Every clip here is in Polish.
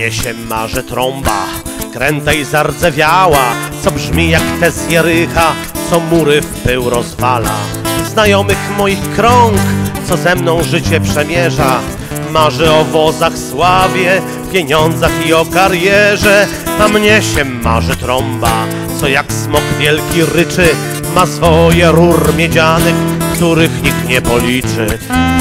mnie się marzy trąba, kręta i zardzewiała, co brzmi jak tez Jericha, co mury w pył rozwala. Znajomych moich krąg, co ze mną życie przemierza, marzy o wozach, sławie, pieniądzach i o karierze. A mnie się marzy trąba, co jak smok wielki ryczy, ma swoje rur miedzianych, których nikt nie policzy.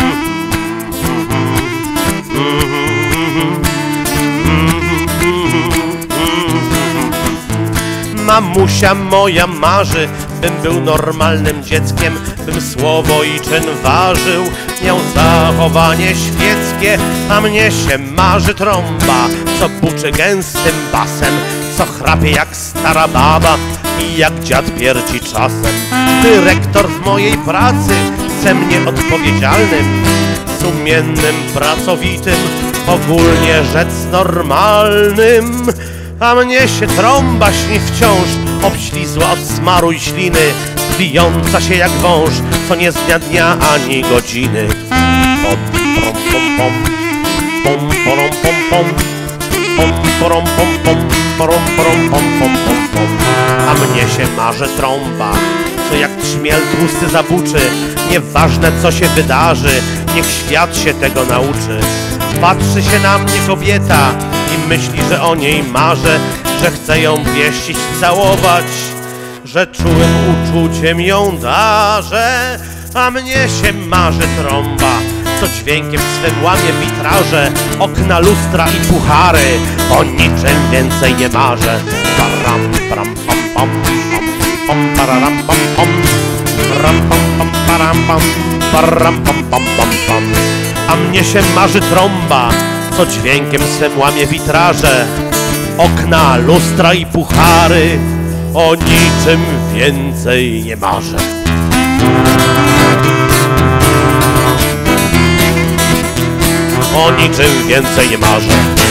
Mamusia moja marzy, bym był normalnym dzieckiem, bym słowo i czyn ważył, miał zachowanie świeckie. A mnie się marzy trąba, co buczy gęstym basem, co chrapie jak stara baba i jak dziad pierci czasem. Dyrektor w mojej pracy chce mnie odpowiedzialnym, sumiennym, pracowitym, ogólnie rzecz normalnym. A mnie się trąba śni wciąż, obślizła od smaru i śliny, twijąca się jak wąż, co nie zna dnia ani godziny. Pom, pom, pom, pom, pom, pom, pom, pom, pom, pom, pom, pom, pom, pom. A mnie się marzy trąba, co jak trzmiel tłusty zabuczy, nieważne co się wydarzy, niech świat się tego nauczy. Patrzy się na mnie kobieta i myśli, że o niej marzę, że chcę ją pieścić, całować, że czułym uczuciem ją darzę. A mnie się marzy trąba, co dźwiękiem swym łamie witraże, okna, lustra i puchary, o niczym więcej nie marzę. Param, param, pam, pam, pam, pararam, pam, pam, ram, pam, pam, param, pam, param, pam, pam, pam, pam. A mnie się marzy trąba, co dźwiękiem swym łamie witraże, okna, lustra i puchary, o niczym więcej nie marzę. O niczym więcej nie marzę.